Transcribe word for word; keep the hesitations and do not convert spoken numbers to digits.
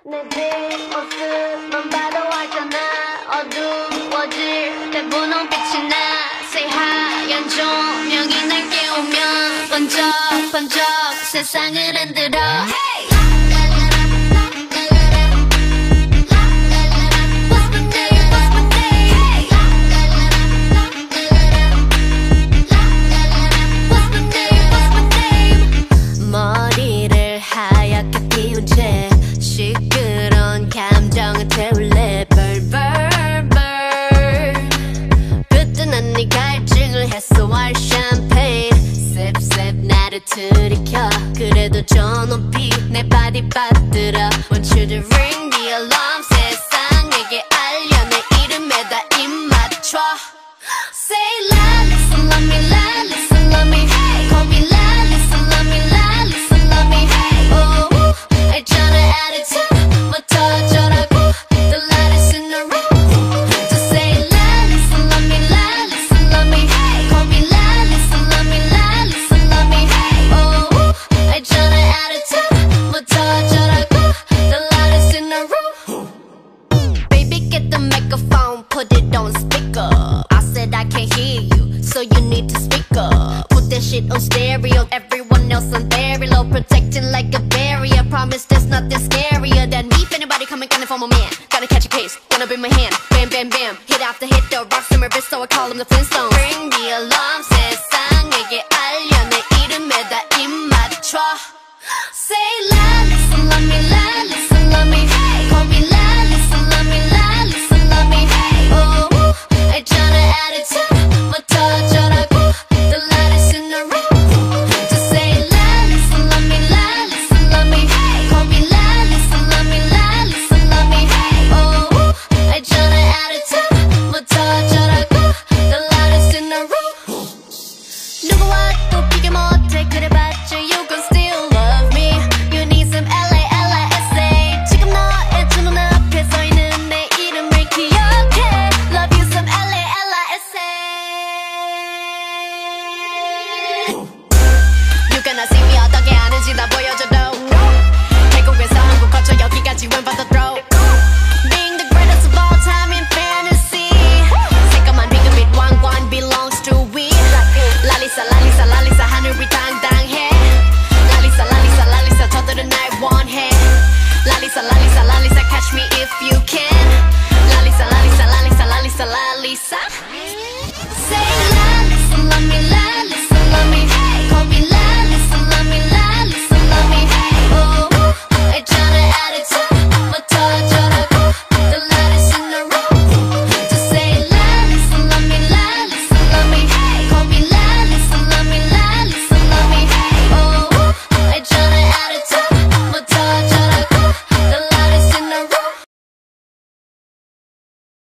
내 뒷모습만 봐도 알잖아. 어두워질 때 분홍빛이 나. 새하얀 조명이 날 깨우면 번쩍번쩍 세상을 흔들어. Hey! 머리를 하얗게 피운 채 시끄러운 감정을 태울래. 벌벌벌 그때는 네 갈증을 해소할 샴페인 셉셉 나를 들이켜. 그래도 저 높이 내 바디 받들어. Want you to ring the alarm. 세상에게 알려 내 이름에다 입 맞춰. Say la, listen, love me, la, listen, love me, hey. Call me la, listen, love me, la, listen, love me, hey. Oh, 알잖아 attitude, 뭐 터져라고. The lightest in the room. Just say la, listen, love me, la, listen, love me, hey. Call me la, listen, love me, la, listen, love me, hey. Oh, 알잖아 attitude, 뭐 터져라고. The lightest in the room. Baby, get the microphone, put it on speaker. I can't hear you, so you need to speak up. Put that shit on stereo, everyone else on very low, protecting like a barrier. Promise there's nothing scarier than me. If anybody coming gunning for my man, gotta catch a case, gonna be my hand. Bam, bam, bam, hit after hit, the rocks in my wrist, so I call them the Flintstones. Ring the alarm, 세상에게 알려 내 이름에다 입 맞춰. Say la, listen, love me, la, listen.